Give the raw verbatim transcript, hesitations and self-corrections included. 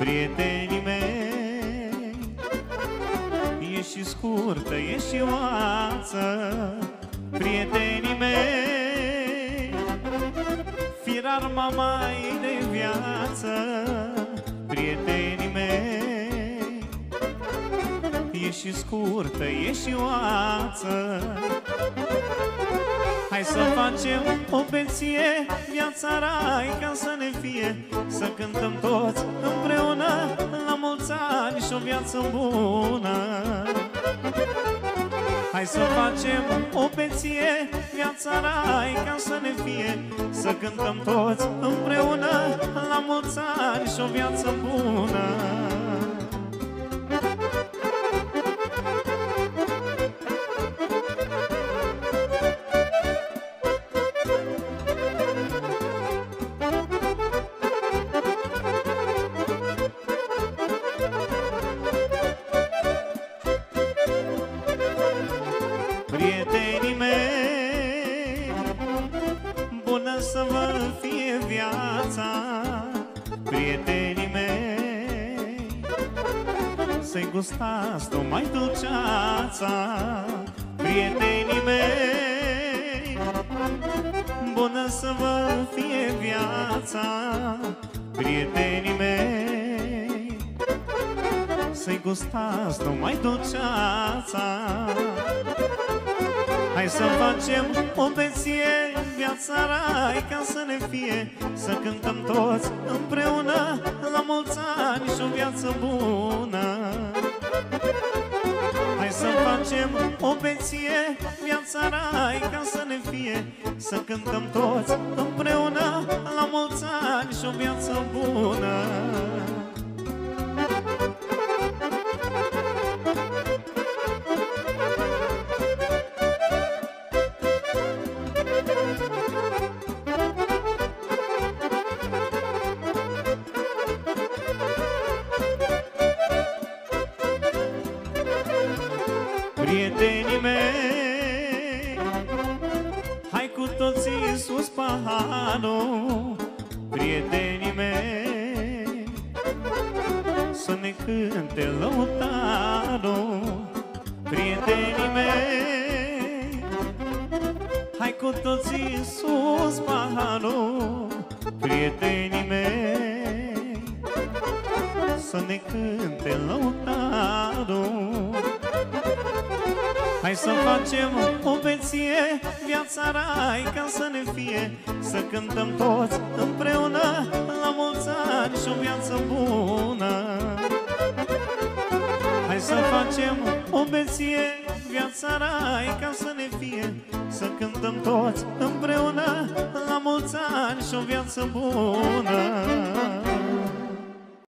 prietenii mei. E și scurtă, e și oață, prietenii mei. Firar mamai de viață, prietenii mei. E și scurtă, e și oață. Hai să facem o beție, viața rai ca să ne fie, să cântăm toți împreună la mulți ani și o viață bună. Hai să facem o beție, viața rai ca să ne fie, să cântăm toți împreună la mulți ani și o viață bună. Prietenii mei, bună să vă fie viața, prietenii mei, să-i gustați numai dulceața, prietenii mei, bună să vă fie viața, prietenii mei, să-i gustați numai dulceața. Hai să facem o beție, viața rai ca să ne fie, să cântăm toți împreună la mulți ani și o viață bună. Hai să facem o beție, viața rai ca să ne fie, să cântăm toți împreună la mulți ani și o viață bună. Prietenii mei, hai cu toții sus paharul, prietenii mei, să ne cânte lăutarul, prietenii mei, hai cu toții sus paharul, prietenii mei, să ne cânte lăutarul. Hai să facem o beție, viața rai ca să ne fie, să cântăm toți împreună la mulți ani și o viață bună. Hai să facem o beție, viața rai ca să ne fie, să cântăm toți împreună la mulți ani și o viață bună.